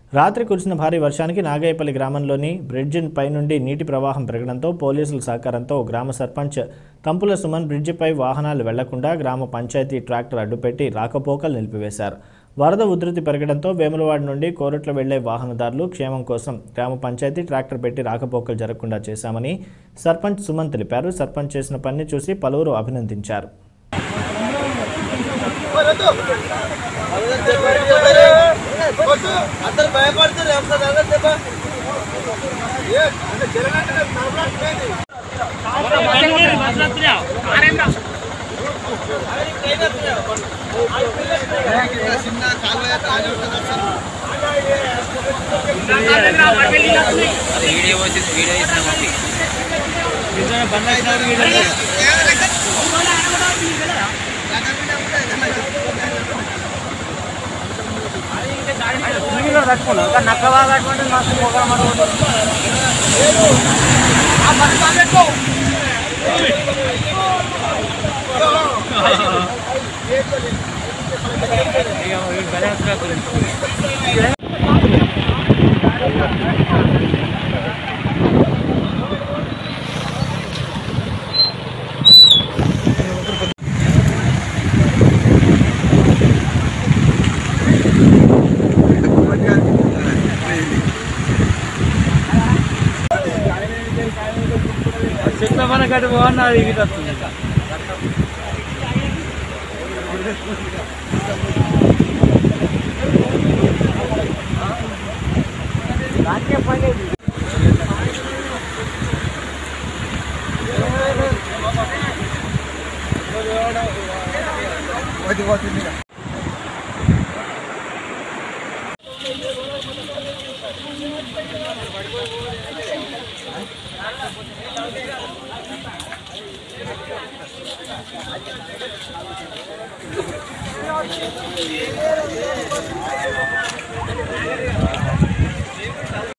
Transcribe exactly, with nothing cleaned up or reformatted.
రాత్రి కురిసిన భారీ వర్షానికి నాగయ్యపల్లి గ్రామంలోని బ్రిడ్జి పై నుండి నీటి ప్రవాహం పెరగడంతో పోలీసుల సహకారంతో గ్రామ సర్పంచ్ తంపుల సుమన్ బ్రిడ్జిపై వాహనాలు వెళ్లకుండా గ్రామ పంచాయతీ ట్రాక్టర్ అడ్డుపెట్టి రాకపోకలు నిలిపివేశారు. వరద ఉధృతి పెరగడంతో వేములవాడ నుండి కోరుట్ల వెళ్లే వాహనదారులు క్షేమం కోసం గ్రామ పంచాయతీ ట్రాక్టర్ పెట్టి రాకపోకలు జరగకుండా చేశామని సర్పంచ్ సుమన్ తెలిపారు. సర్పంచ్ చేసిన పని చూసి పలువురు అభినందించారు. అందరు భయపడుతున్నారు వీడియో వచ్చి వీడియో నక్కవాళ్ళు అటువంటి మస్తు చెట్ల మన గడ్డ బాగున్నది ఇది వస్తుంది. నాకే పని Yeah.